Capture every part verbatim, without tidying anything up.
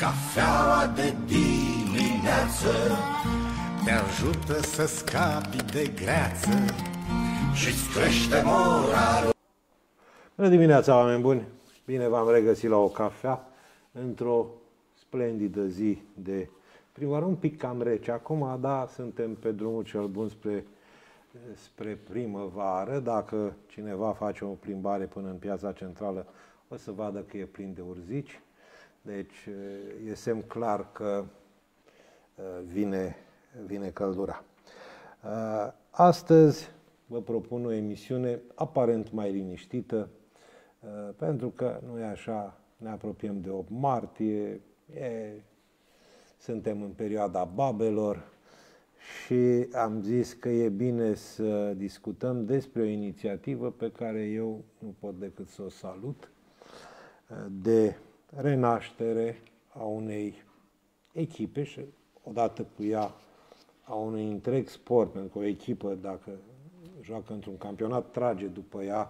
Cafeaua de dimineață te ajută să scapi de greață și-ți crește moralul. Bună dimineața, oameni buni! Bine v-am regăsit la o cafea într-o splendidă zi de primăvară, un pic cam rece acum, dar suntem pe drumul cel bun spre, spre primăvară. Dacă cineva face o plimbare până în piața centrală, o să vadă că e plin de urzici. Deci e semn clar că vine, vine căldura. Astăzi vă propun o emisiune aparent mai liniștită, pentru că nu e așa, ne apropiem de opt martie, e, suntem în perioada babelor și am zis că e bine să discutăm despre o inițiativă pe care eu nu pot decât să o salut, de renaștere a unei echipe și odată cu ea a unui întreg sport, pentru că o echipă, dacă joacă într-un campionat, trage după ea.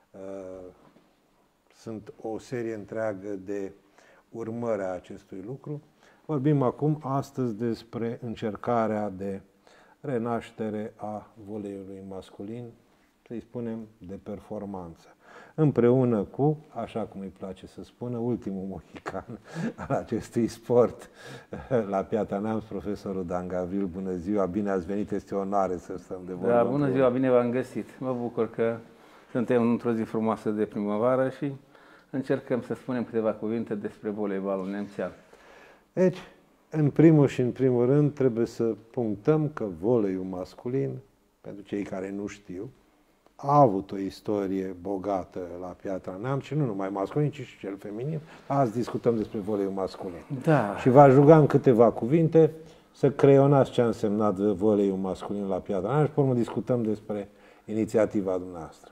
Sunt o serie întreagă de urmări a acestui lucru. Vorbim acum, astăzi, despre încercarea de renaștere a voleiului masculin, să-i spunem de performanță. Împreună cu, așa cum îi place să spună, ultimul mohican al acestui sport la Piatra Neamț, profesorul Dan Gavril. Bună ziua, bine ați venit, este o onoare să stăm de vorbă. Da, bună ziua, bine v-am găsit. Mă bucur că suntem într-o zi frumoasă de primăvară și încercăm să spunem câteva cuvinte despre voleibalul nemțean. Deci, în primul și în primul rând, trebuie să punctăm că voleiul masculin, pentru cei care nu știu, a avut o istorie bogată la Piatra Neamț și nu numai masculin, ci și cel feminin. Azi discutăm despre voleiul masculin. Da. Și v-aș ruga în câteva cuvinte să creionați ce a însemnat voleiul masculin la Piatra Neamț și pe urmă discutăm despre inițiativa dumneavoastră.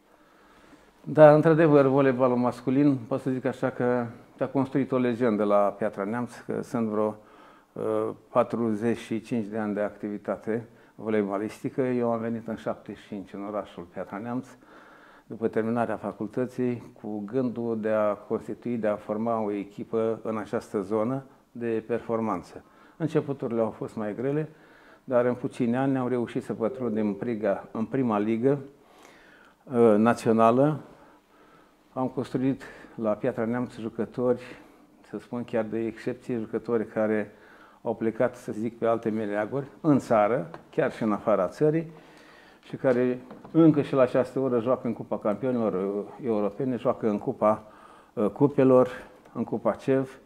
Da, într-adevăr, voleibalul masculin, pot să zic așa că s-a construit o legendă la Piatra Neamț, că sunt vreo uh, patruzeci și cinci de ani de activitate voleibalistică. Eu am venit în șaptezeci și cinci în orașul Piatra Neamț, după terminarea facultății, cu gândul de a constitui, de a forma o echipă în această zonă de performanță. Începuturile au fost mai grele, dar în puțini ani am reușit să pătrundem în, priga, în prima ligă uh, națională. Am construit la Piatra Neamț jucători, să spun chiar de excepție, jucători care au plecat, să zic, pe alte meleaguri, în țară, chiar și în afara țării, și care încă și la această oră joacă în Cupa Campionilor Europene, joacă în Cupa Cupelor, în Cupa CEV,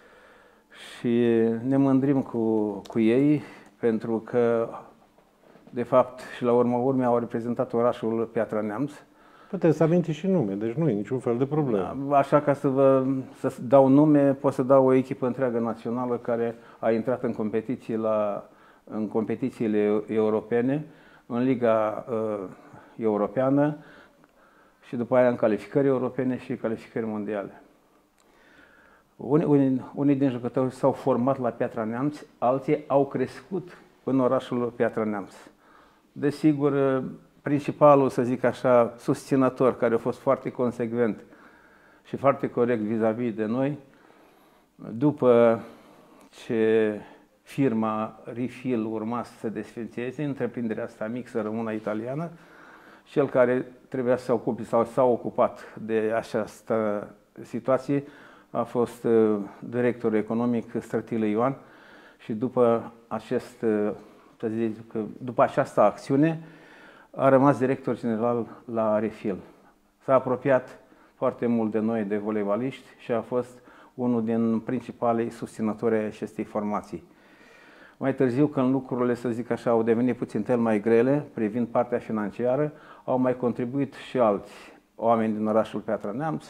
și ne mândrim cu, cu ei, pentru că, de fapt, și la urma urmei au reprezentat orașul Piatra Neamț. Puteți să amintiți și nume, deci nu e niciun fel de problemă. Așa, ca să vă să dau nume, pot să dau o echipă întreagă națională care a intrat în competiții la, în competițiile europene, în Liga uh, Europeană și după aia în calificări europene și calificări mondiale. Unii, unii, unii din jucători s-au format la Piatra Neamț, alții au crescut în orașul Piatra Neamț. Desigur, principalul, să zic așa, susținător, care a fost foarte consecvent și foarte corect vis-a-vis de noi, după ce firma Refill urma să se desfințeze, întreprinderea asta mixă română italiană, cel care trebuia să se ocupe sau s-a ocupat de această situație a fost directorul economic Strătilă Ioan și după, acest, să zic, după această acțiune a rămas director general la Refill. S-a apropiat foarte mult de noi, de voleibaliști, și a fost unul din principalii susținători ai acestei formații. Mai târziu, când lucrurile, să zic așa, au devenit puțin tel mai grele, privind partea financiară, au mai contribuit și alți oameni din orașul Piatra Neamț.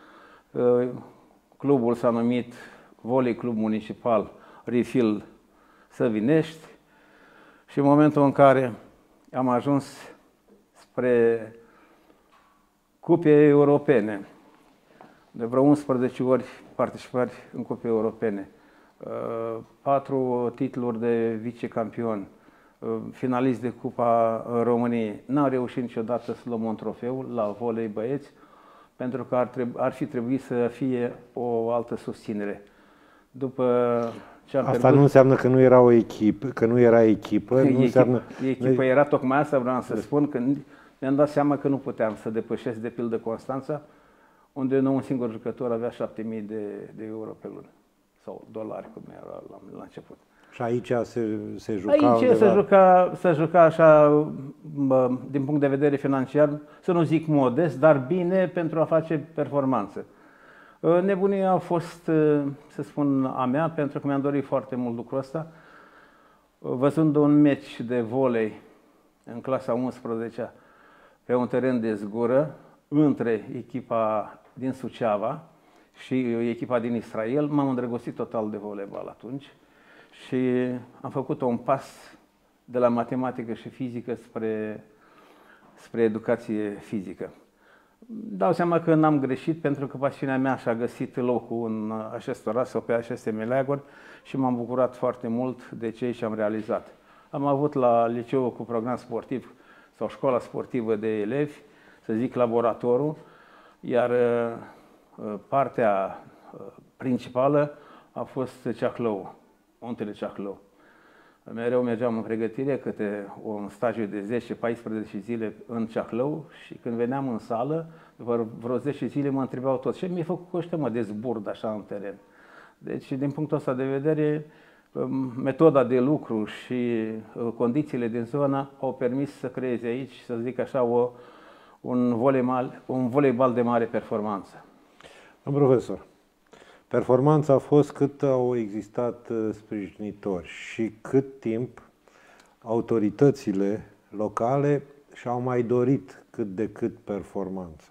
Clubul s-a numit Volei Club Municipal Refill Săvinești și în momentul în care am ajuns spre cupe europene, de vreo unsprezece ori participări în cupe europene, patru titluri de vicecampion, finalist de Cupa României. N-am reușit niciodată să luăm un trofeu la volei băieți, pentru că ar, trebui, ar fi trebuit să fie o altă susținere. După ce am Asta pierdut, nu înseamnă că nu era o echipă, că nu era echipă, nu înseamnă... Echipă era tocmai asta, vreau să spun, că mi-am dat seama că nu puteam să depășesc de pildă Constanța, unde nu un singur jucător avea șapte mii de, de euro pe lună, sau dolari, cum era la, la început. Și aici se, se juca Aici undeva... se juca, se juca așa, bă, din punct de vedere financiar, să nu zic modest, dar bine pentru a face performanță. Nebunia a fost, să spun, a mea, pentru că mi-am dorit foarte mult lucrul ăsta. Văzând un meci de volei în clasa a unsprezecea pe un teren de zgură între echipa din Suceava și echipa din Israel, m-am îndrăgostit total de voleibal atunci și am făcut un pas de la matematică și fizică spre, spre educație fizică. Dau seama că n-am greșit, pentru că pasiunea mea și-a găsit locul în acest oraș sau pe aceste meleaguri și m-am bucurat foarte mult de ce și am realizat. Am avut la liceu cu program sportiv sau școala sportivă de elevi, să zic laboratorul, iar partea principală a fost Ceahlău, Muntele Ceahlău. Mereu mergeam în pregătire câte un stagiu de zece paisprezece zile în Ceahlău și când veneam în sală, după vreo zece zile mă întrebau tot ce mi-ai făcut cu ăștia, mă, de zburd așa în teren. Deci, din punctul ăsta de vedere, metoda de lucru și condițiile din zonă au permis să creeze aici, să zic așa, o, un, voleibal, un voleibal de mare performanță. Domnul profesor, performanța a fost cât au existat sprijinitori și cât timp autoritățile locale și-au mai dorit cât de cât performanță.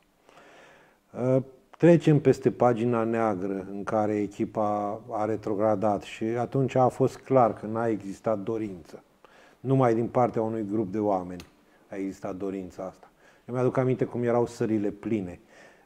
Trecem peste pagina neagră în care echipa a retrogradat și atunci a fost clar că n-a existat dorință. Numai din partea unui grup de oameni a existat dorința asta. Eu mi-aduc aminte cum erau sările pline.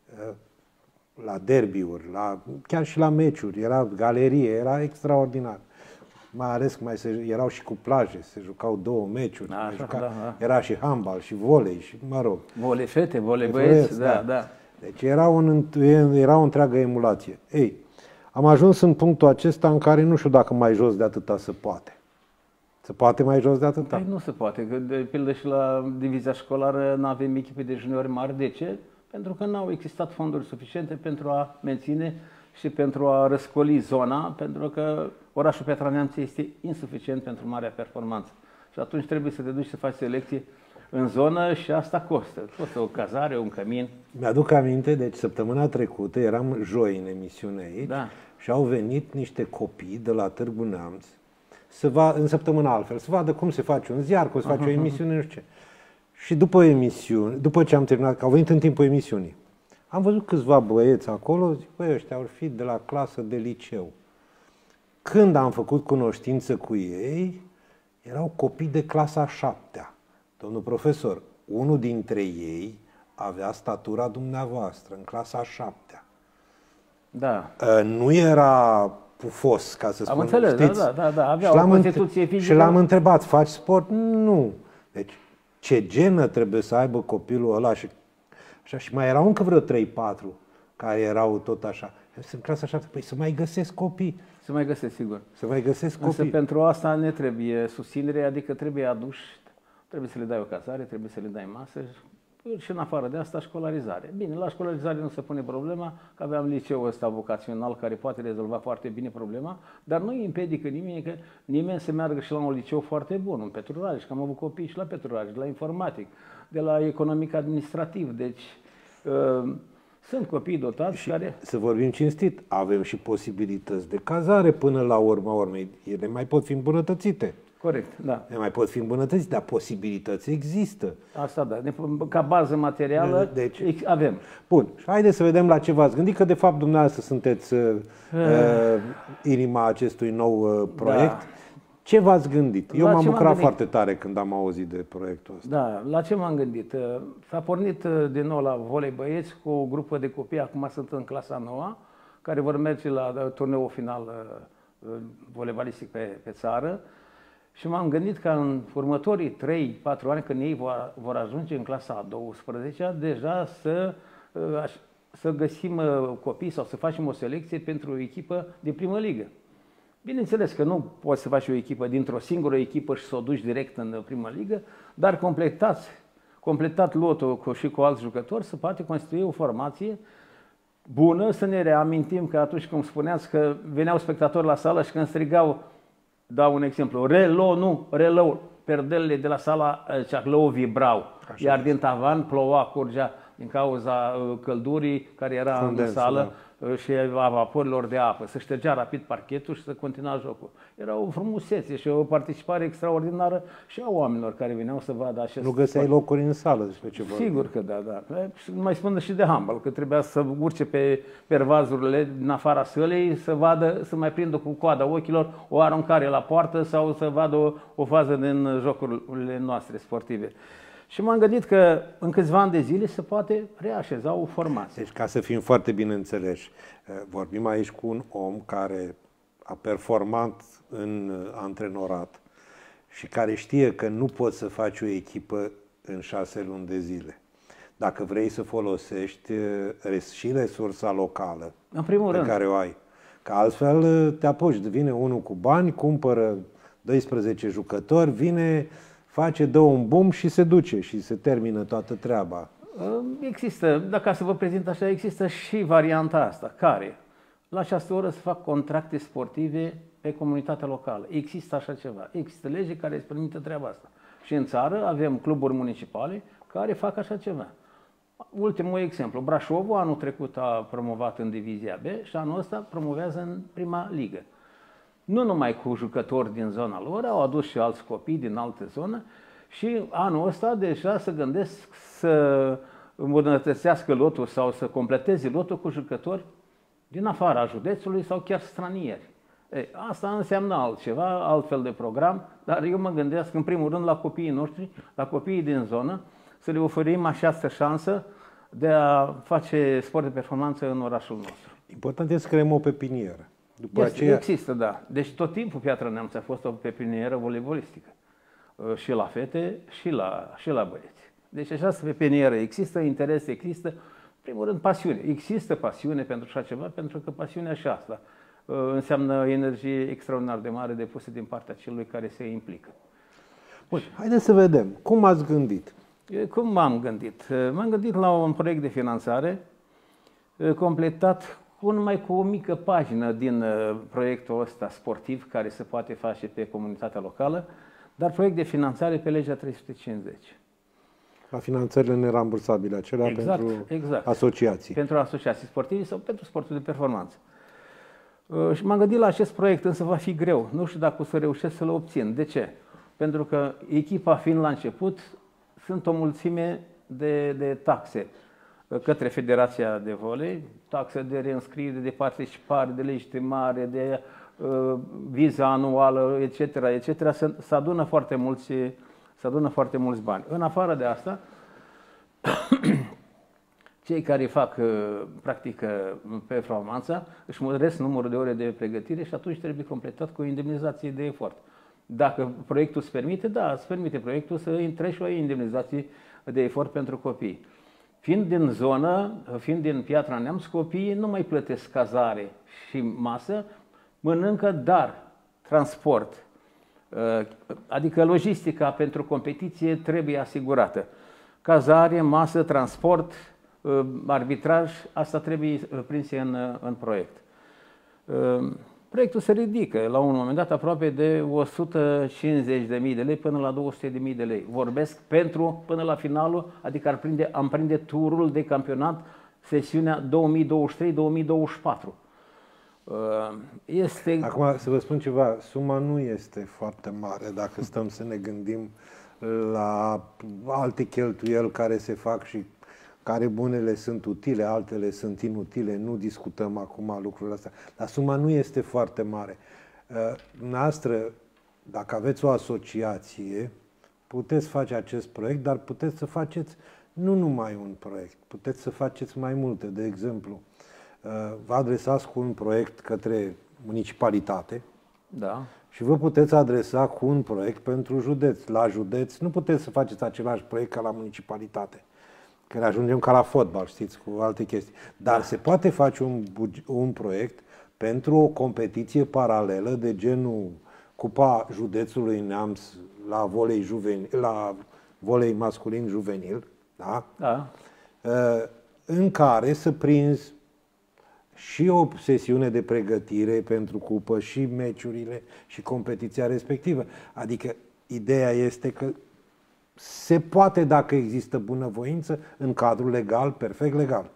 La derbiuri, la, chiar și la meciuri, era galerie, era extraordinar. Mai ales că mai se, erau și cu plaje, se jucau două meciuri, Așa, juca, da, da. era și handbal, și volei, și mă rog. Volei fete, volei băieți, da, da, da. Deci era, un, era o întreagă emulație. Ei, am ajuns în punctul acesta în care nu știu dacă mai jos de atâta se poate. Se poate mai jos de atâta? Păi nu se poate, că de pildă și la divizia școlară nu avem echipe de juniori mari. De ce? Pentru că n-au existat fonduri suficiente pentru a menține și pentru a răscoli zona, pentru că orașul Piatra Neamț este insuficient pentru marea performanță. Și atunci trebuie să te duci să faci selecție în zonă și asta costă. Costă o cazare, un cămin. Mi-aduc aminte, deci săptămâna trecută, eram joi în emisiune aici, da. Și au venit niște copii de la Târgu Neamț, să va, în săptămâna altfel, să vadă cum se face un ziar, cum se face o emisiune, nu știu ce. Și după emisiune, după ce am terminat, că au venit în timpul emisiunii, am văzut câțiva băieți acolo, zic, băi, ăștia au fi de la clasă de liceu. Când am făcut cunoștință cu ei, erau copii de clasa a șaptea. Domnul profesor, unul dintre ei avea statura dumneavoastră, în clasa a șaptea. Da. Nu era pufos, ca să spun. Am înțeles, știți? da, da, da, avea o constituție fizică. Și l-am întrebat, faci sport? Nu. Deci, ce genă trebuie să aibă copilul ăla? Și, așa, și mai erau încă vreo trei patru care erau tot așa. În clasa șapte, păi să mai găsesc copii. Să mai găsesc, sigur. Să mai găsesc copii. Însă pentru asta ne trebuie susținere, adică trebuie aduși, trebuie să le dai o cazare, trebuie să le dai masă și în afară de asta școlarizare. Bine, la școlarizare nu se pune problema, că aveam liceul ăsta vocațional care poate rezolva foarte bine problema, dar nu îi împiedică nimeni, că nimeni să meargă și la un liceu foarte bun, în Petru Rareș, că am avut copii și la Petru Rareș, de la informatic, de la economic administrativ, deci uh, sunt copii dotați și care... Să vorbim cinstit, avem și posibilități de cazare până la urma urmei, ele mai pot fi îmbunătățite. Corect, da. Ne mai pot fi îmbunătățite, dar posibilități există. Asta da, ca bază materială deci, avem. Bun, și haideți să vedem la ce v-ați gândit, că de fapt dumneavoastră sunteți uh, uh, inima acestui nou uh, proiect. Da. Ce v-ați gândit? Eu m-am bucurat foarte tare când am auzit de proiectul ăsta. Da, la ce m-am gândit? S-a pornit din nou la volei băieți cu o grupă de copii, acum sunt în clasa nouă, care vor merge la turneul final voleibalistic pe, pe țară. Și m-am gândit că în următorii trei patru ani, când ei vor, vor ajunge în clasa a douăsprezecea, deja să, să găsim copii sau să facem o selecție pentru o echipă de primă ligă. Bineînțeles că nu poți să faci o echipă dintr-o singură echipă și să o duci direct în prima ligă, dar completați, completat lotul cu, și cu alți jucători, se poate constitui o formație bună. Să ne reamintim că atunci când spuneați că veneau spectatori la sală și când strigau, dau un exemplu, relo, nu, relo, perdelele de la sala Ceaclău vibrau, așa, iar din tavan ploua, curgea din cauza căldurii care era Condens, în sală, da, și a vaporilor de apă. Se ștergea rapid parchetul și se continua jocul. Era o frumusețe și o participare extraordinară și a oamenilor care veneau să vadă acest... Nu găseai sport. Locuri în sală despre ce vorbim. Sigur că da, da. Mai spun și de handbal, că trebuia să urce pe pervazurile din afara sălei, să vadă, să mai prindă cu coada ochilor o aruncare la poartă sau să vadă o, o fază din jocurile noastre sportive. Și m-am gândit că în câțiva ani de zile se poate reașeza o formație. Deci, ca să fim foarte bine înțeleși, vorbim aici cu un om care a performat în antrenorat și care știe că nu poți să faci o echipă în șase luni de zile. Dacă vrei să folosești și resursa locală în primul pe rând. care o ai, că altfel te apuci, vine unul cu bani, cumpără doisprezece jucători, vine... face, dă un boom și se duce și se termină toată treaba. Există, dacă să vă prezint așa, există și varianta asta, care la această oră se fac contracte sportive pe comunitatea locală. Există așa ceva. Există lege care îți permite treaba asta. Și în țară avem cluburi municipale care fac așa ceva. Ultimul exemplu, Brașovul anul trecut a promovat în divizia B și anul ăsta promovează în prima ligă. Nu numai cu jucători din zona lor, au adus și alți copii din alte zone și anul ăsta deja se gândesc să îmbunătățească lotul sau să completeze lotul cu jucători din afara județului sau chiar stranieri. Ei, asta înseamnă altceva, altfel de program, dar eu mă gândesc în primul rând la copiii noștri, la copiii din zonă, să le oferim această șansă de a face sport de performanță în orașul nostru. Important este să creăm o pepinieră. După este, aceea... Există, da. Deci tot timpul Piatra Neamț a fost o pepinieră voleibolistică. Și la fete și la, și la băieți. Deci această pepinieră există, interes există, în primul rând pasiune. Există pasiune pentru așa ceva, pentru că pasiunea și asta înseamnă energie extraordinar de mare depusă din partea celui care se implică. Bun, haideți să vedem. Cum ați gândit? Cum m-am gândit? M-am gândit la un proiect de finanțare completat cu numai cu o mică pagină din proiectul ăsta sportiv care se poate face pe comunitatea locală, dar proiect de finanțare pe legea trei sute cincizeci. La finanțările nerambursabile, acelea exact, pentru exact. asociații. Pentru asociații sportive sau pentru sportul de performanță. Și m-am gândit la acest proiect, însă va fi greu. Nu știu dacă o să reușesc să-l obțin. De ce? Pentru că echipa fiind la început, sunt o mulțime de, de taxe către Federația de Volei, taxe de reînscriere, de participare, de legitimare, de uh, viză anuală, et cetera, et cetera. Se, se adună foarte mulți, se adună foarte mulți bani. În afară de asta, cei care fac uh, practică performanța își măresc numărul de ore de pregătire și atunci trebuie completat cu o indemnizație de efort. Dacă proiectul îți permite, da, îți permite proiectul să intre și o indemnizație de efort pentru copii. Fiind din zonă, fiind din Piatra Neamț, copiii nu mai plătesc cazare și masă, mănâncă, dar transport, adică logistica pentru competiție trebuie asigurată. Cazare, masă, transport, arbitraj, asta trebuie prinse în, în proiect. Proiectul se ridică la un moment dat aproape de o sută cincizeci de mii de lei până la două sute de mii de lei. Vorbesc pentru până la finalul, adică ar prinde, am prinde turul de campionat, sesiunea două mii douăzeci și trei două mii douăzeci și patru. Este... Acum să vă spun ceva, suma nu este foarte mare dacă stăm să ne gândim la alte cheltuieli care se fac și care bunele sunt utile, altele sunt inutile, nu discutăm acum lucrurile astea, dar suma nu este foarte mare. Noastră, dacă aveți o asociație, puteți face acest proiect, dar puteți să faceți nu numai un proiect, puteți să faceți mai multe. De exemplu, vă adresați cu un proiect către municipalitate, da, și vă puteți adresa cu un proiect pentru județ. La județ nu puteți să faceți același proiect ca la municipalitate, că ne ajungem ca la fotbal, știți, cu alte chestii. Dar se poate face un, un proiect pentru o competiție paralelă de genul Cupa Județului Neamț la volei, juvenil, la volei masculin juvenil, da? Da. În care să prinzi și o sesiune de pregătire pentru cupă și meciurile și competiția respectivă. Adică ideea este că se poate, dacă există bunăvoință, în cadrul legal, perfect legal.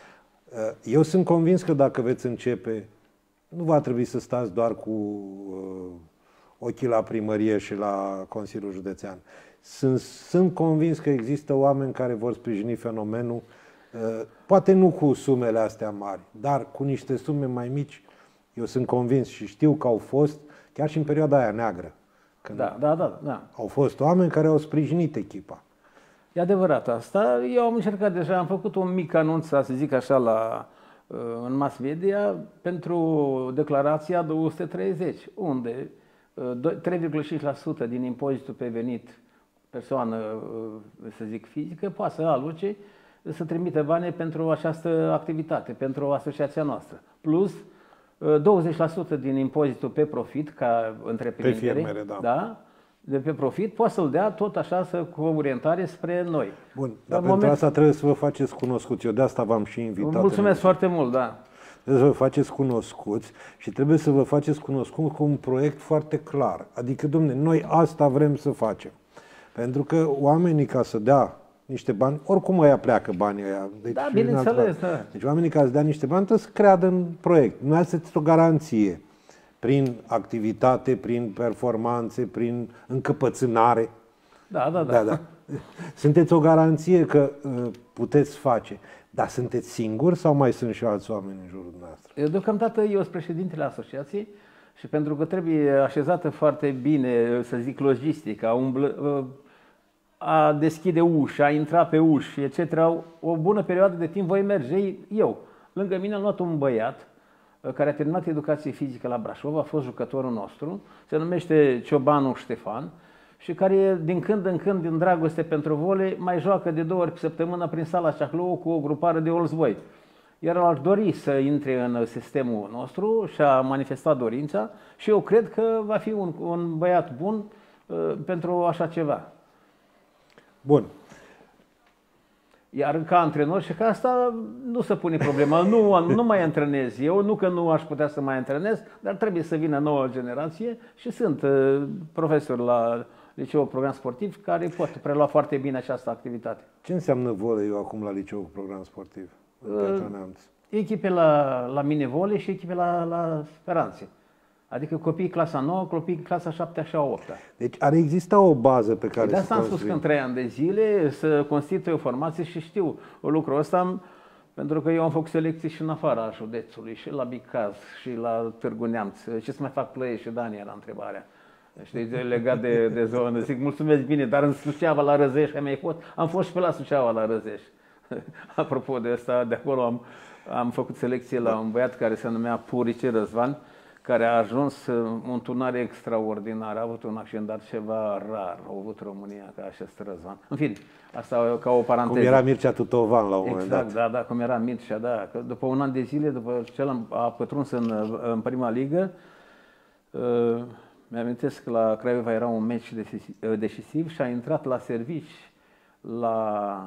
Eu sunt convins că dacă veți începe, nu va trebui să stați doar cu uh, ochii la primărie și la Consiliul Județean. Sunt, sunt convins că există oameni care vor sprijini fenomenul, uh, poate nu cu sumele astea mari, dar cu niște sume mai mici. Eu sunt convins și știu că au fost, chiar și în perioada aia neagră, când Da, da, da, da. au fost oameni care au sprijinit echipa. E adevărat asta. Eu am încercat deja, am făcut un mic anunț, să zic așa, la, în mass media pentru declarația două sute treizeci, unde trei virgulă cinci la sută din impozitul pe venit persoană, să zic, fizică, poate să aloce, să trimite bani pentru această activitate, pentru asociația noastră. Plus douăzeci la sută din impozitul pe profit, ca întreprindere, pe firmele, da. Da? De pe profit, poate să-l dea tot așa să, cu orientare spre noi. Bun, Dar dar pentru moment... asta trebuie să vă faceți cunoscuți. Eu de asta v-am și invitat. Mulțumesc foarte mult, da. Trebuie să vă faceți cunoscuți și trebuie să vă faceți cunoscuți cu un proiect foarte clar. Adică, domne, noi asta vrem să facem. Pentru că oamenii, ca să dea niște bani, oricum ăia pleacă banii ăia. Deci, Da, bineînțeles, da. Deci oamenii ca să dea niște bani trebuie să creadă în proiect. Nu ați o garanție prin activitate, prin performanțe, prin încăpățânare. Da, da, da. Da, da. Sunteți o garanție că uh, puteți face. Dar sunteți singuri sau mai sunt și alți oameni în jurul noastră? Eu deocamdată eu sunt președintele asociației și pentru că trebuie așezată foarte bine, să zic, logistica, umblă, a deschide uși, a intra pe uși, et cetera. O bună perioadă de timp voi merge eu. Lângă mine am luat un băiat care a terminat educație fizică la Brașov, a fost jucătorul nostru, se numește Ciobanu Ștefan și care din când în când, din dragoste pentru volei, mai joacă de două ori pe săptămână prin sala Ceahlău cu o grupare de olți boi. Iar ar dori să intre în sistemul nostru și a manifestat dorința și eu cred că va fi un, un băiat bun uh, pentru așa ceva. Bun. Iar ca antrenor și ca asta nu se pune problema. Nu, nu mai antrenez eu, nu că nu aș putea să mai antrenez, dar trebuie să vină noua generație și sunt uh, profesori la Liceul Program Sportiv care pot prelua foarte bine această activitate. Ce înseamnă voleiul acum la Liceul Program Sportiv? Uh, echipe la, la mini-volei și echipe la, la Speranțe. Adică copiii clasa nouă, copiii clasa șaptea și a opta. Deci ar exista o bază pe care de asta să am spus că în trei ani de zile să constituie o formație și știu lucrul ăsta, pentru că eu am făcut selecții și în afara județului, și la Bicaz, și la Târgu Neamț. Ce să mai fac Plăiești și Dani era întrebarea. Știi, legat de, de zonă. Zic, mulțumesc bine, dar în Suceava la Răzești am mai fost. Am fost și pe la Suceava la Răzești. Apropo de asta, de acolo am, am făcut selecție la un băiat care se numea Purice Răzvan, care a ajuns un turnare extraordinar, a avut un accident ceva rar, a avut România ca acest Răzvan. În fine, asta ca o paranteză. Cum era Mircea Tutovan la un moment exact, dat. da, da, cum era Mircea, da. Că după un an de zile, după ce a pătruns în, în prima ligă, uh, mi-amintesc că la Craiova era un meci decisiv și a intrat la servici la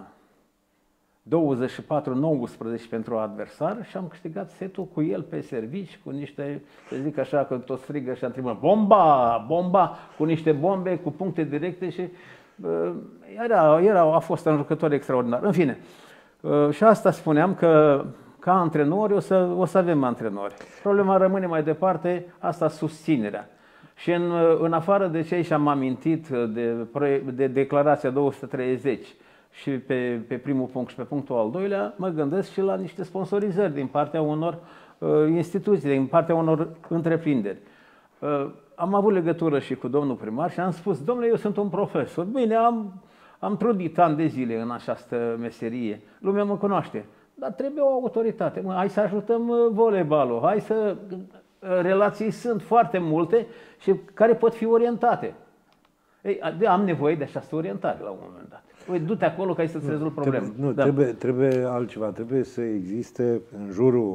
douăzeci și patru nouăsprezece pentru adversar și am câștigat setul cu el pe servici, cu niște, să zic așa, că tot strigă și am trimis bomba, bomba, cu niște bombe, cu puncte directe și uh, era, era, a fost un jucător extraordinar. În fine, uh, și asta spuneam că ca antrenori o să, o să avem antrenori. Problema rămâne mai departe, asta susținerea. Și în, în afară de ce și-am amintit de, de declarația două sute treizeci, și pe, pe primul punct și pe punctul al doilea, mă gândesc și la niște sponsorizări din partea unor uh, instituții, din partea unor întreprinderi. Uh, am avut legătură și cu domnul primar și am spus, domnule, eu sunt un profesor. Bine, am, am trudit ani de zile în această meserie. Lumea mă cunoaște. Dar trebuie o autoritate. Mă, hai să ajutăm voleibalul, hai să... Relații sunt foarte multe și care pot fi orientate. Ei, am nevoie de această orientare la un moment dat. Păi, du-te acolo ca să-ți rezolvi problema. Nu, da. trebuie, trebuie altceva. Trebuie să existe în jurul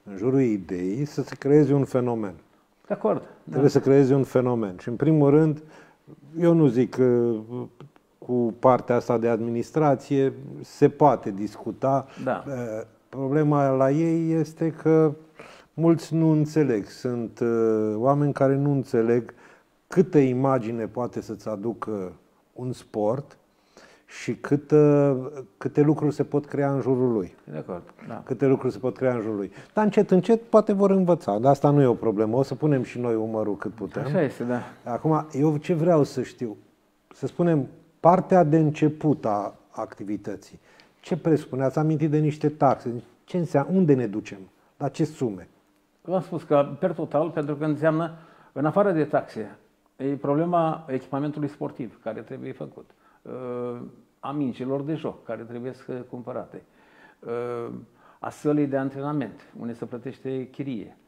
în jurul ideii să se creeze un fenomen. De acord. Trebuie Da. să creeze un fenomen. Și în primul rând, eu nu zic că cu partea asta de administrație se poate discuta. Da. Problema la ei este că mulți nu înțeleg. Sunt oameni care nu înțeleg câtă imagine poate să-ți aducă un sport și câtă, câte lucruri se pot crea în jurul lui. De acord, da. Câte lucruri se pot crea în jurul lui. Dar încet, încet poate vor învăța. Dar asta nu e o problemă. O să punem și noi umărul cât putem. Așa este, da. Acum, eu ce vreau să știu? Să spunem, partea de început a activității. Ce presupune? Ați amintit de niște taxe. Ce înseamnă? Unde ne ducem? La ce sume? V-am spus că, per total, pentru că înseamnă, în afară de taxe, e problema echipamentului sportiv care trebuie făcut, a mingilor de joc care trebuie să cumpărate, a sălii de antrenament, unde se plătește chirie,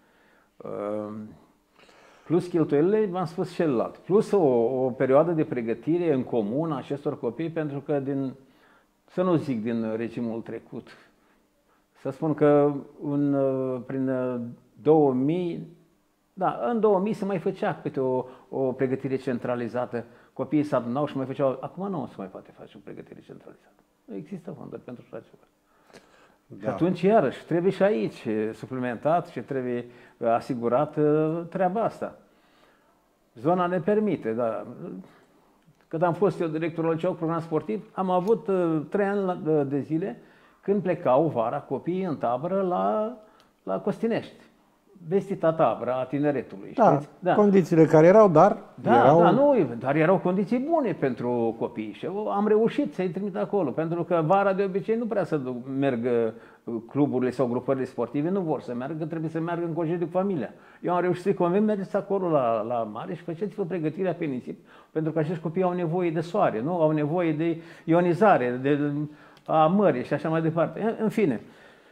plus cheltuielile, v-am spus celălalt, plus o, o perioadă de pregătire în comun a acestor copii, pentru că, din, să nu zic din regimul trecut, să spun că în, prin două mii, da, în două mii se mai făcea câte o, o pregătire centralizată. Copiii se adunau și mai făceau. Acum nu se mai poate face o pregătire centralizată. Nu există fonduri pentru așa ceva. Da. Și atunci, iarăși, trebuie și aici suplimentat și trebuie asigurat treaba asta. Zona ne permite, da. Când am fost eu directorul liceu program sportiv, am avut uh, trei ani de zile când plecau vara copiii în tabără la, la Costinești. Vestita tabără a tineretului, Da, știți? Da, condițiile care erau, dar da, erau... da, nu, dar erau condiții bune pentru copii și am reușit să-i trimit acolo, pentru că vara de obicei nu prea să duc, merg cluburile sau grupările sportive, nu vor să meargă, trebuie să meargă în concediu cu familia. Eu am reușit să-i conving, mergeți acolo la, la mare și faceți-vă pregătirea pe nisip, pentru că acești copii au nevoie de soare, nu? Au nevoie de ionizare, de a mării și așa mai departe. În, în fine.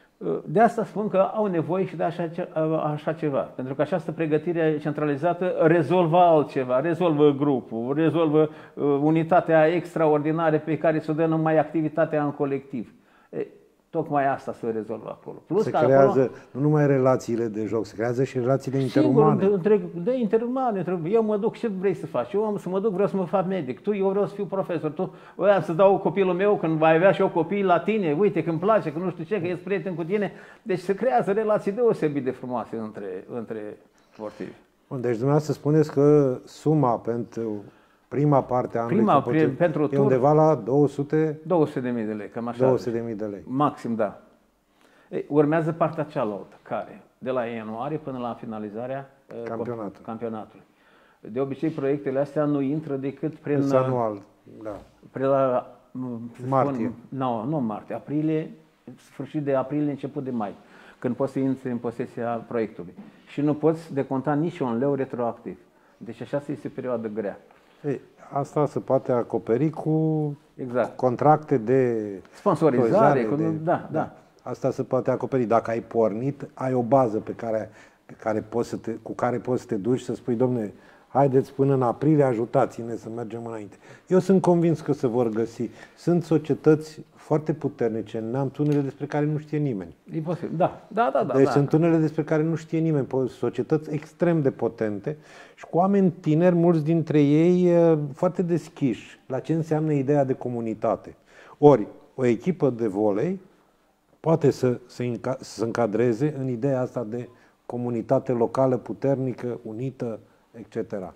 De asta spun că au nevoie și de așa, așa ceva, pentru că această pregătire centralizată rezolvă altceva, rezolvă grupul, rezolvă unitatea extraordinară pe care se dă numai activitatea în colectiv. E, tocmai asta se rezolvă acolo. Plus se că creează acolo, nu numai relațiile de joc, se creează și relațiile interumane. Sigur, de, de interumane. Eu mă duc, ce vrei să faci? Eu am să mă duc, vreau să mă fac medic. Tu, eu vreau să fiu profesor. Tu, voiam să dau copilul meu când vai avea și eu copii la tine. Uite, când place, că nu știu ce, că ești prieten cu tine. Deci se creează relații deosebit de frumoase între, între sportivi. Bun, deci dumneavoastră spuneți că suma pentru prima parte a anului Prima, competitiv pentru e tur, undeva la două sute două sute de mii de lei, cam așa. două sute de mii de lei. Maxim, da. Ei, urmează partea cealaltă, care de la ianuarie până la finalizarea Campionatul. campionatului. De obicei, proiectele astea nu intră decât prin... Însă anual, da. Prin la... Martie. Nu, nu martie, aprilie, sfârșit de aprilie, început de mai, când poți să intri în posesia proiectului. Și nu poți deconta nici un leu retroactiv. Deci așa este o perioadă grea. Ei, asta se poate acoperi cu Exact. contracte de Sponsorizare, cu, de, da, da, da. Asta se poate acoperi. Dacă ai pornit, ai o bază pe care, pe care poți să te, cu care poți să te duci să spui, domne, haideți până în aprilie, ajutați-ne să mergem înainte. Eu sunt convins că se vor găsi. Sunt societăți foarte puternice în neamț, unele despre care nu știe nimeni. E posibil. Da, da, da. da deci da. sunt unele despre care nu știe nimeni, societăți extrem de potente și cu oameni tineri, mulți dintre ei foarte deschiși la ce înseamnă ideea de comunitate. Ori, o echipă de volei poate să se să încadreze în ideea asta de comunitate locală puternică, unită, et cetera.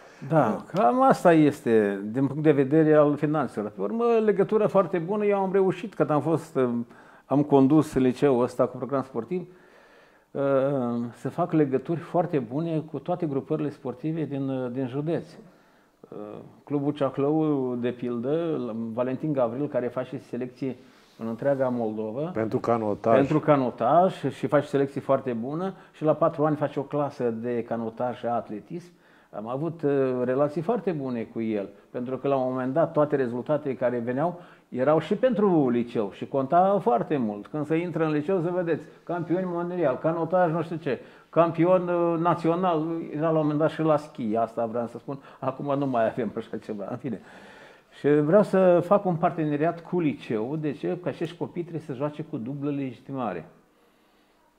Da, cam asta este, din punct de vedere al finanțelor. Pe urmă, legătura foarte bună, eu am reușit, când am fost, am condus liceul ăsta cu program sportiv, să fac legături foarte bune cu toate grupările sportive din, din județ. Clubul Ceaclău, de pildă, Valentin Gavril, care face selecții în întreaga Moldova. Pentru canotaj. Pentru canotaj și face selecții foarte bună și la patru ani face o clasă de canotaj și atletism. Am avut uh, relații foarte bune cu el, pentru că la un moment dat toate rezultatele care veneau erau și pentru liceu și conta foarte mult. Când se intră în liceu, să vedeți, campioni mondial, canotaj, nu știu ce, campion uh, național, era la un moment dat și la schi, asta vreau să spun, acum nu mai avem așa ceva, în fine. Și vreau să fac un parteneriat cu liceu, de ce? Că acești copii trebuie să joace cu dublă legitimare.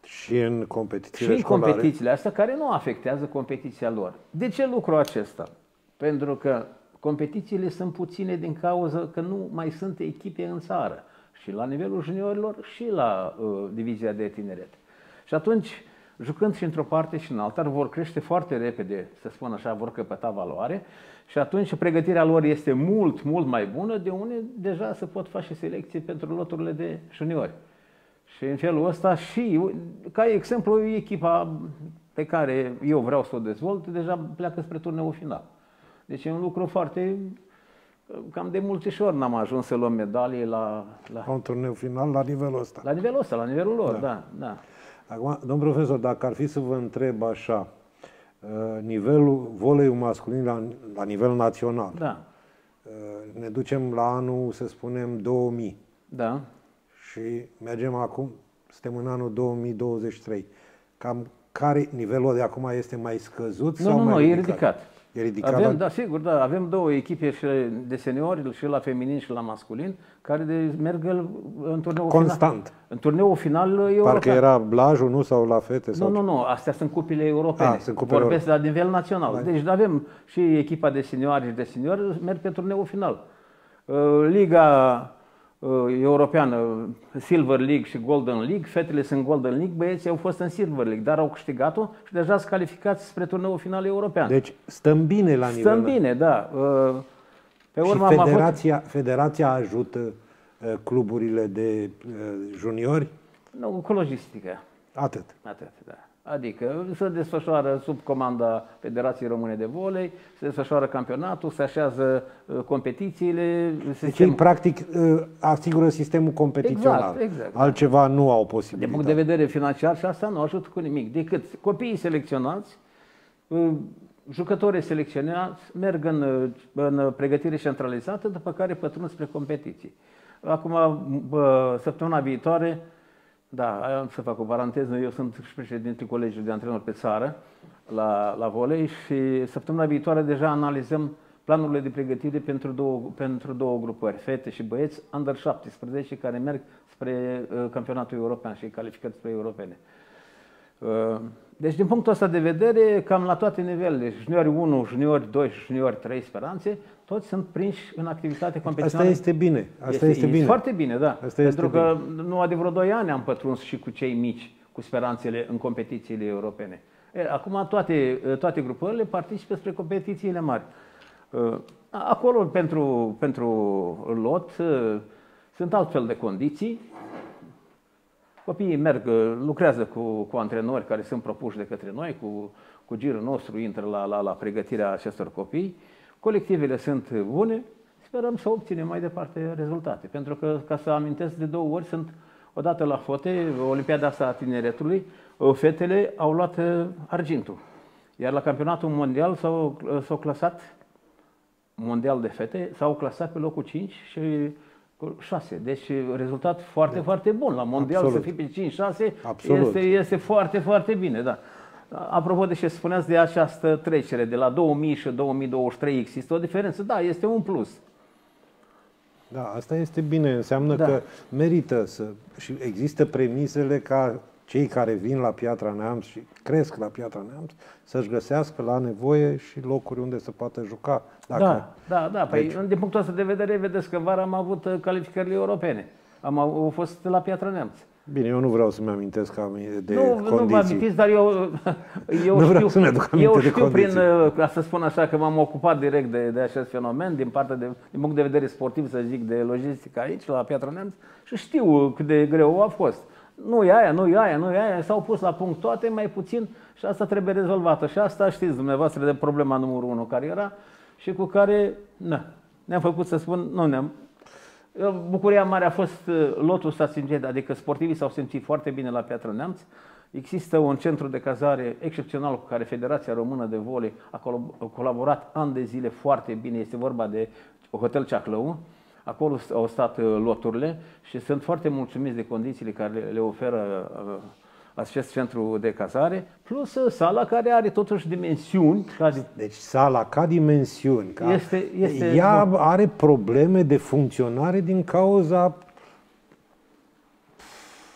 Și în competițiile Și în școlare. competițiile astea care nu afectează competiția lor. De ce lucrul acesta? Pentru că competițiile sunt puține din cauza că nu mai sunt echipe în țară. Și la nivelul juniorilor și la uh, divizia de tineret. Și atunci, jucând și într-o parte și în alta, vor crește foarte repede, să spun așa, vor căpăta valoare și atunci pregătirea lor este mult, mult mai bună, de unde deja se pot face selecții pentru loturile de juniori. Și în felul ăsta și, ca exemplu, echipa pe care eu vreau să o dezvolt, deja pleacă spre turneul final. Deci e un lucru foarte... Cam de multe ori n-am ajuns să luăm medalii la... La un turneu final la nivelul ăsta. La nivelul ăsta, la nivelul lor, da, da. da. Acum, domn profesor, dacă ar fi să vă întreb așa, nivelul voleiului masculin la, la nivel național, da. Ne ducem la anul, să spunem, două mii. Da. Și mergem acum, suntem în anul două mii douăzeci și trei. Cam care nivelul de acum este mai scăzut nu, sau nu, mai nu, ridicat? e ridicat. E ridicat avem, la... da, sigur, da, avem două echipe și de seniori, și la feminin și la masculin, care de, merg în turneul constant. Final. În turneul final european. Parcă era Blajul, nu? Sau la fete? Sau... Nu, nu, nu, astea sunt cupile europene. A, sunt cupile Vorbesc europene. la nivel național. Da. Deci avem și echipa de seniori și de seniori merg pe turneul final. Liga europeană, Silver League și Golden League, fetele sunt Golden League, băieții au fost în Silver League, dar au câștigat-o și deja sunt calificați spre turneul final european. Deci stăm bine la nivel. Stăm bine, da. Pe urmă și am federația, avut... federația ajută cluburile de juniori? Nu, cu logistică. Atât. Atât, da. Adică se desfășoară sub comanda Federației Române de Volei, se desfășoară campionatul, se așează competițiile. Deci ei, practic, asigură sistemul competițional. Exact, exact. Altceva nu au posibilitate. De punct de vedere financiar și asta nu ajută cu nimic, decât copiii selecționați, jucătorii selecționați, merg în, în pregătire centralizată, după care pătrund spre competiții. Acum, săptămâna viitoare, da, am să fac o paranteză, eu sunt și președintele Colegiului de Antrenori pe țară la, la volei și săptămâna viitoare deja analizăm planurile de pregătire pentru două, pentru două grupări, fete și băieți, under șaptesprezece, care merg spre uh, campionatul european și calificați spre europene. Uh, deci, din punctul ăsta de vedere, cam la toate nivelele, juniori unu, juniori doi și juniori trei Speranțe, toți sunt prinși în activitate competițională. Asta este bine. Asta este, este bine. Este foarte bine, da. Asta Pentru este că bine. nu de vreo doi ani am pătruns și cu cei mici, cu Speranțele în competițiile europene. E, acum toate, toate grupările participă spre competițiile mari. Acolo, pentru, pentru lot, sunt altfel de condiții. Copiii merg, lucrează cu, cu antrenori care sunt propuși de către noi, cu, cu girul nostru intră la, la, la pregătirea acestor copii. Colectivele sunt bune, sperăm să obținem mai departe rezultate. Pentru că, ca să amintesc de două ori, sunt odată la fote, Olimpiada asta a tineretului, fetele au luat argintul. Iar la campionatul mondial s-au, s-au clasat, mondial de fete, s-au clasat pe locul cinci și șase. Deci rezultat foarte, de. foarte bun. La mondial Absolut. Să fii pe cinci șase este, este foarte, foarte bine. Da. Apropo de ce spuneați de această trecere de la două mii și două mii douăzeci și trei, există o diferență? Da, este un plus. Da, asta este bine. Înseamnă da. că merită să... Și există premisele ca cei care vin la Piatra Neamț și cresc la Piatra Neamț să-și găsească la nevoie și locuri unde să poată juca. Dacă da, da, da. Păi, aici... din punctul ăsta de vedere, vedeți că vara am avut calificările europene. Am au fost la Piatra Neamț. Bine, eu nu vreau să-mi amintesc de nu, condiții. Nu vă amintiți, dar eu, eu nu știu, să eu știu prin, ca să spun așa, că m-am ocupat direct de, de acest fenomen, din partea de, din punct de vedere sportiv, să zic, de logistică aici, la Piatra Neamț, și știu cât de greu a fost. Nu e aia, nu e aia, nu e aia, s-au pus la punct toate, mai puțin, și asta trebuie rezolvată. Și asta știți dumneavoastră de problema numărul unu care era și cu care, na, ne-am făcut să spun, nu ne-am... Bucuria mare a fost lotul s-a simțit, adică sportivii s-au simțit foarte bine la Piatra Neamț. Există un centru de cazare excepțional cu care Federația Română de Volei a colaborat ani de zile foarte bine. Este vorba de Hotel Ceaclău. Acolo au stat loturile și sunt foarte mulțumiți de condițiile care le oferă acest centru de cazare, plus sala care are totuși dimensiuni. Deci sala ca dimensiuni, ca este, este, ea are probleme de funcționare din cauza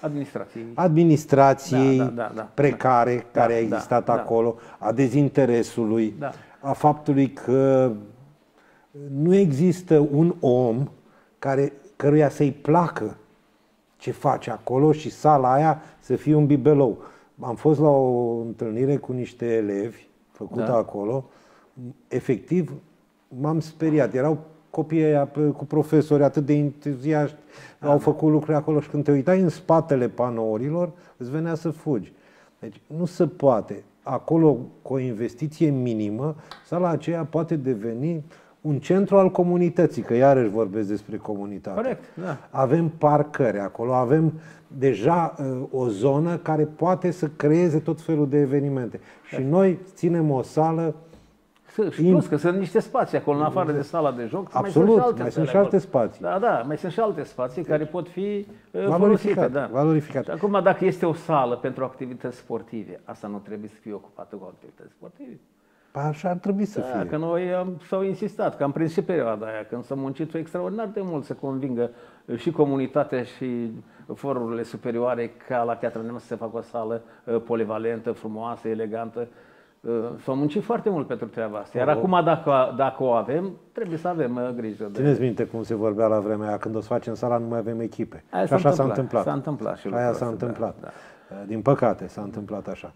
administrației, administrației da, da, da, da, precare da, care da, a existat da, acolo, a dezinteresului, da. a faptului că nu există un om care, căruia să-i placă ce face acolo și sala aia să fie un bibelou. Am fost la o întâlnire cu niște elevi făcută da. acolo, efectiv m-am speriat. Erau copiii aia cu profesori atât de entuziaști, da, au făcut lucruri acolo și când te uitai în spatele panourilor, îți venea să fugi. Deci nu se poate. Acolo, cu o investiție minimă, sala aceea poate deveni un centru al comunității, că iarăși vorbesc despre comunitate. Corect, da. Avem parcări acolo, avem deja uh, o zonă care poate să creeze tot felul de evenimente. Și noi ținem o sală. Și plus că sunt niște spații acolo, în afară de sala de joc. Absolut, mai sunt și alte, mai sunt și alte spații. Da, da, mai sunt și alte spații care pot fi folosite. Da. Valorificate. Și acum, dacă este o sală pentru activități sportive, asta nu trebuie să fie ocupată cu activități sportive? Așa ar trebui să da, fie. Că noi am, s-au insistat, că am prins și perioada aia, când s-a muncit extraordinar de mult să convingă și comunitatea și forurile superioare ca la Piatra Neamț să se facă o sală polivalentă, frumoasă, elegantă. S-au muncit foarte mult pentru treaba asta. Iar oh. acum, dacă, dacă o avem, trebuie să avem grijă. De... Țineți minte cum se vorbea la vremea aia, când o să facem sala, nu mai avem echipe. Aia și așa s-a întâmplat. S-a întâmplat și aia s-a întâmplat. Da, da. Din păcate, s-a întâmplat așa.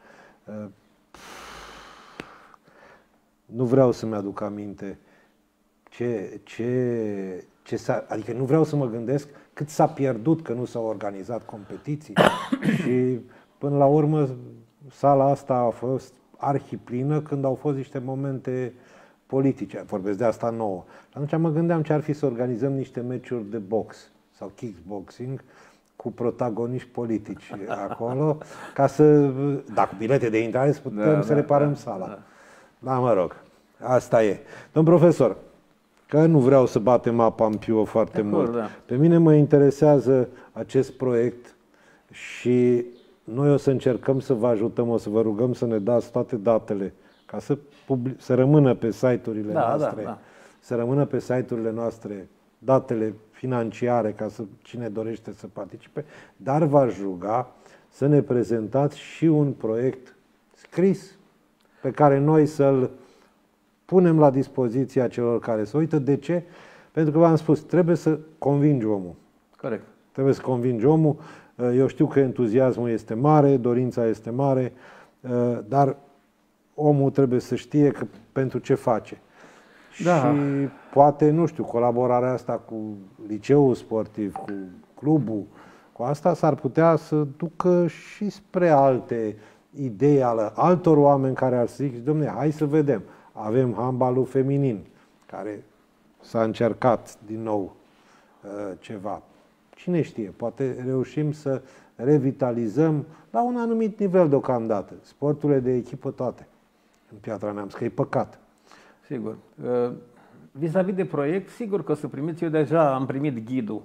Nu vreau să-mi aduc aminte ce, ce, ce s-a, adică nu vreau să mă gândesc cât s-a pierdut că nu s-au organizat competiții și până la urmă sala asta a fost arhiplină când au fost niște momente politice. Vorbesc de asta nouă. Atunci mă gândeam ce ar fi să organizăm niște meciuri de box sau kickboxing cu protagoniști politici acolo, ca să, dacă bilete de intrare, să putem da, să reparăm da, sala. Da. Da, mă rog, asta e. Domn profesor, că nu vreau să batem apa în piuă foarte de mult. Acord, da. Pe mine mă interesează acest proiect și noi o să încercăm să vă ajutăm, o să vă rugăm să ne dați toate datele ca să, public, să rămână pe site-urile da, noastre, da, da. să rămână pe site-urile noastre datele financiare ca să cine dorește să participe, dar v-aș ruga să ne prezentați și un proiect scris pe care noi să-l punem la dispoziția celor care se uită. De ce? Pentru că v-am spus, trebuie să convingi omul. Corect. Trebuie să convingi omul. Eu știu că entuziasmul este mare, dorința este mare, dar omul trebuie să știe că pentru ce face. Da. Și poate, nu știu, colaborarea asta cu liceul sportiv, cu clubul, cu asta s-ar putea să ducă și spre alte idei ale altor oameni care ar zic, dom'le, hai să vedem. Avem handbalul feminin, care s-a încercat din nou uh, ceva. Cine știe, poate reușim să revitalizăm la un anumit nivel deocamdată sporturile de echipă toate în Piatra Neamț, că e păcat. Sigur. Vis-a-vis de proiect, sigur că o să primiți. Eu deja am primit ghidul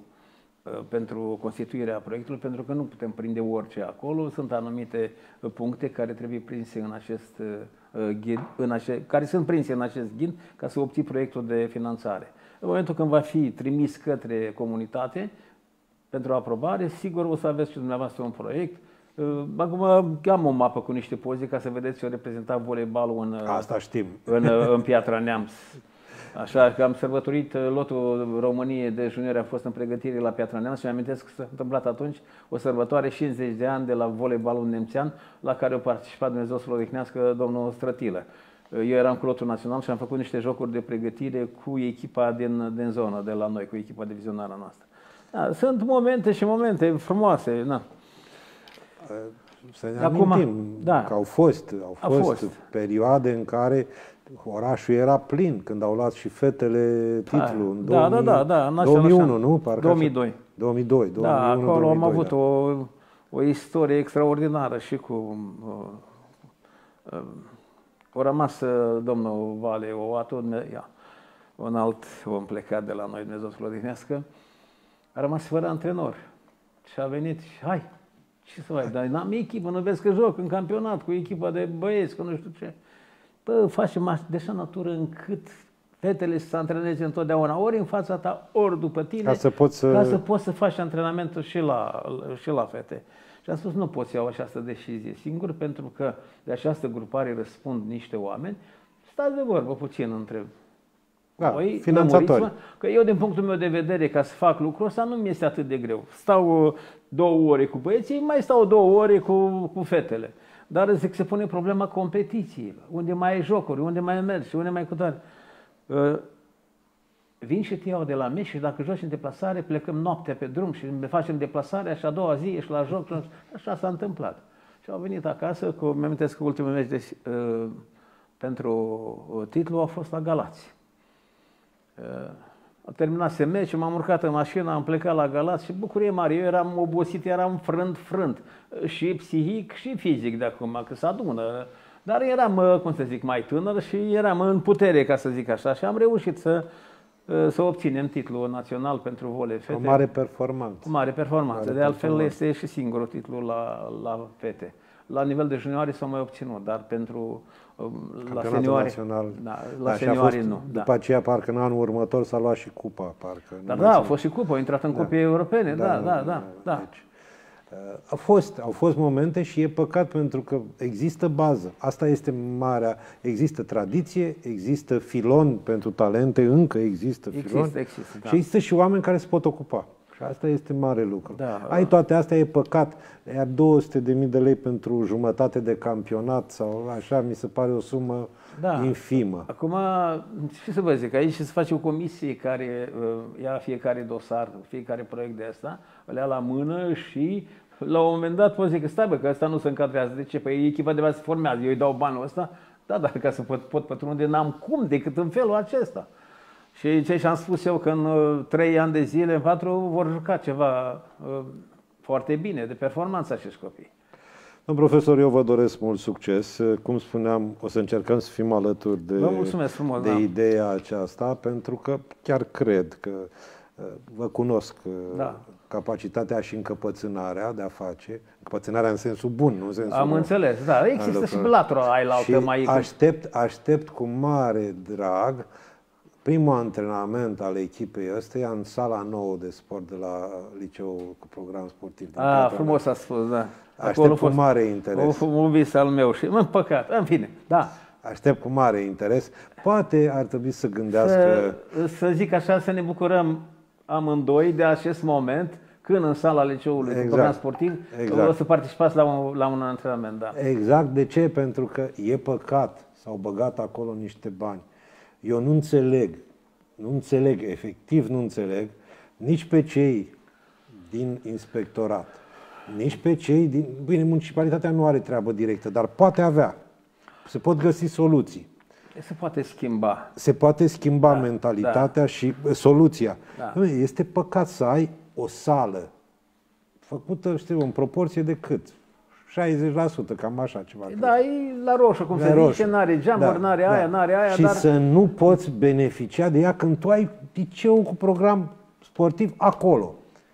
pentru constituirea proiectului, pentru că nu putem prinde orice acolo. Sunt anumite puncte care trebuie prinse în acest ghid, în ace, care sunt prinse în acest ghid ca să obții proiectul de finanțare. În momentul când va fi trimis către comunitate pentru aprobare, sigur o să aveți și dumneavoastră un proiect. Acum am o mapă cu niște poze ca să vedeți eu reprezenta voleibalul în, Asta știm. în, în Piatra Neamț. Așa că am sărbătorit lotul României de juniori, a fost în pregătire la Piatra Neamț și mi-amintesc că s-a întâmplat atunci o sărbătoare cincizeci de ani de la voleibalul nemțean, la care a participat, Dumnezeu să-l odihnească, domnul Strătilă. Eu eram cu lotul național și am făcut niște jocuri de pregătire cu echipa din, din zonă, de la noi, cu echipa divizionară noastră. Da, sunt momente și momente frumoase. Na. Să ne Acum, amintim da, că au fost, au fost, fost perioade în care orașul era plin, când au luat și fetele titlul în da, două mii, da, da, da, în două mii unu, nu? Parcă două mii doi. două mii doi, două mii unu, da, acolo două mii doi, am avut da. o, o istorie extraordinară și cu uh, uh, o rămas uh, domnul Vale, o atunci, ia, un alt om plecat de la noi, Dumnezeu să-l odihnească, a rămas fără antrenor și a venit și hai, ce să faci, dar n-am echipă, nu vezi că joc în campionat cu echipa de băieți, că nu știu ce. Bă, facem de așa natură încât fetele să se antreneze întotdeauna, ori în fața ta, ori după tine, ca să poți să, ca să, poți să faci antrenamentul și la, și la fete. Și am spus, nu pot să iau această decizie singur, pentru că de această grupare răspund niște oameni. Stați de vorbă puțin între da, voi, finanțatori. Că eu, din punctul meu de vedere, ca să fac lucrul ăsta, nu mi este atât de greu. Stau două ore cu băieții, mai stau două ore cu, cu fetele. Dar zic, se pune problema competiției. Unde mai ai jocuri, unde mai mergi, unde mai cu tare. Uh, vin și te iau de la meci și dacă joci în deplasare, plecăm noaptea pe drum și ne facem deplasarea și a doua zi ești la joc. Așa s-a întâmplat. Și au venit acasă, cu, mi-am amintesc că ultimul meci de, uh, pentru titlu a fost la Galați. Uh, a terminat se meci, m-am urcat în mașină, am plecat la Galați și bucurie mare. Eu eram obosit, eram frânt, frânt. Și psihic și fizic de acum, că se adună. Dar eram, cum să zic, mai tânăr și eram în putere, ca să zic așa. Și am reușit să, să obținem titlul național pentru volei fete. Cu mare performanță. Cu mare performanță. Mare de altfel performanță. este și singurul titlu la, la fete. La nivel de junioare s-a mai obținut, dar pentru la senioare, național. Da, la da, senioare fost, nu. După da. aceea, parcă în anul următor s-a luat și cupa. Parcă, Da, da, a fost și cupa, a intrat în da. cupe europene, da, da, da. da, da. Deci, au fost, au fost momente și e păcat pentru că există bază. Asta este marea, există tradiție, există filon pentru talente, încă există filon. Există, există, da. Și există și oameni care se pot ocupa. Și asta este mare lucru. Da. Ai toate astea, e păcat. Iar două sute de mii de lei pentru jumătate de campionat sau așa, mi se pare o sumă da. infimă. Acum, ce să vă zic, aici se face o comisie care uh, ia fiecare dosar, fiecare proiect de asta, îl ia la mână și la un moment dat pot zic că stai bă, că ăsta nu se încadrează. De ce? Păi echipa de bază se formează, eu îi dau banul ăsta, da, dar ca să pot, pot pătrunde, n-am cum decât în felul acesta. Și ce și-am spus eu, că în trei ani de zile, în patru, vor juca ceva uh, foarte bine, de performanță acești copii. Domn profesor, eu vă doresc mult succes. Cum spuneam, o să încercăm să fim alături de, vă mulțumesc frumos, de da. ideea aceasta, pentru că chiar cred că vă cunosc da. capacitatea și încăpățânarea de a face, încăpățânarea în sensul bun, nu în sensul... Am înțeles, da, există și latura aia la altă mai... aștept, aștept cu mare drag primul antrenament al echipei ăsteia în sala nouă de sport de la liceul cu program sportiv. Ah, frumos a spus, da. Aștept cu mare interes. Un vis al meu și, în păcat, în fine, da. Aștept cu mare interes. Poate ar trebui să gândească... Să, să zic așa, să ne bucurăm amândoi de acest moment, când în sala liceului exact. cu program sportiv exact. o să participați la un, la un antrenament. Da. Exact. De ce? Pentru că e păcat. S-au băgat acolo niște bani. Eu nu înțeleg, nu înțeleg, efectiv nu înțeleg, nici pe cei din inspectorat, nici pe cei din... Bine, municipalitatea nu are treabă directă, dar poate avea. Se pot găsi soluții. Se poate schimba. Se poate schimba da, mentalitatea da. și soluția. Da. Este păcat să ai o sală făcută, știu, în proporție de cât? șaizeci la sută, cam așa ceva. Da, e la roșu, cum la se roșu. zice, n-are geamuri, da, n-are aia, da. n-are aia, și dar... să nu poți beneficia de ea când tu ai liceul cu program sportiv acolo.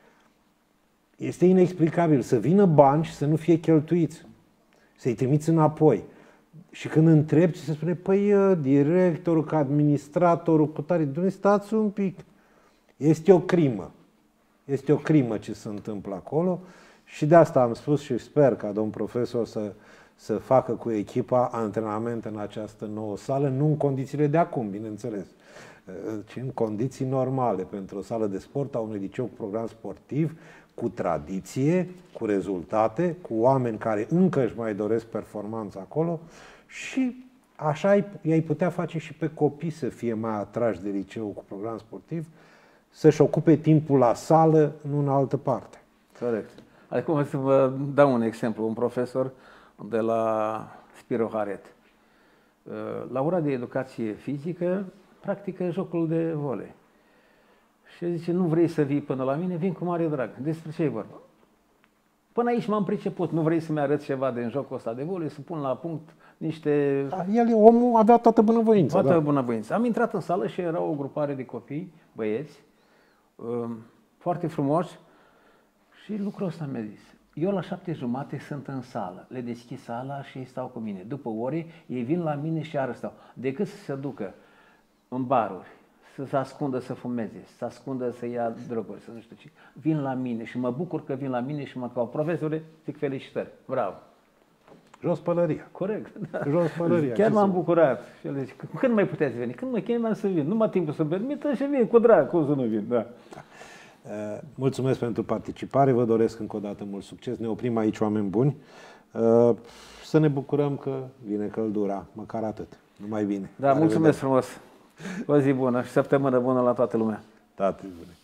Este inexplicabil să vină bani și să nu fie cheltuiți. Să-i trimiți înapoi. Și când întrebi, se spune, păi directorul, că administratorul, cu tare, Doamne, stați un pic. Este o crimă. Este o crimă ce se întâmplă acolo. Și de asta am spus și sper ca domn profesor să, să facă cu echipa antrenamente în această nouă sală, nu în condițiile de acum, bineînțeles, ci în condiții normale pentru o sală de sport a unui liceu cu program sportiv, cu tradiție, cu rezultate, cu oameni care încă își mai doresc performanță acolo și așa i-ai putea face și pe copii să fie mai atrași de liceu cu program sportiv, să-și ocupe timpul la sală, nu în altă parte. Corect. Acum să vă dau un exemplu. Un profesor de la Spiro Haret, la ora de educație fizică, practică jocul de volei. Și zice, nu vrei să vii până la mine? Vin cu mare drag. Despre ce e vorba? Până aici m-am priceput. Nu vrei să-mi arăți ceva din jocul ăsta de volei, să pun la punct niște... Da, el, omul avea toată bunăvoința. Toată da. bunăvoința. Am intrat în sală și era o grupare de copii, băieți, foarte frumoși. Și lucrul ăsta mi-a zis. Eu la șapte jumate sunt în sală, le deschid sala și ei stau cu mine. După ore, ei vin la mine și iară stau. Decât să se ducă în baruri, să se ascundă să fumeze, să se ascundă să ia droguri, să nu știu ce. Vin la mine și mă bucur că vin la mine și mă caut. Profesore, zic felicitări, bravo. Jos pălăria. Corect, da. Jos pălăria. Chiar m-am bucurat. Și el zice, când mai puteți veni? Când mă chemam să vin? Nu mă timpul să permită și vin cu drag, cum să nu vin, da. Da. Mulțumesc pentru participare, vă doresc încă o dată mult succes. Ne oprim aici, oameni buni. Să ne bucurăm că vine căldura, măcar atât. Numai bine. Da, mulțumesc frumos. O zi bună și săptămână bună la toată lumea. Toate bune.